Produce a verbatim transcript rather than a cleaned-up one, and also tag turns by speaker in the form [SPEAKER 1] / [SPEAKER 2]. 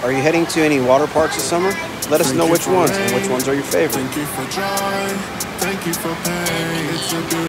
[SPEAKER 1] Are you heading to any water parks this summer? Let us know which ones and which ones are your favorite.
[SPEAKER 2] Thank you for joy. Thank you for pain. It's a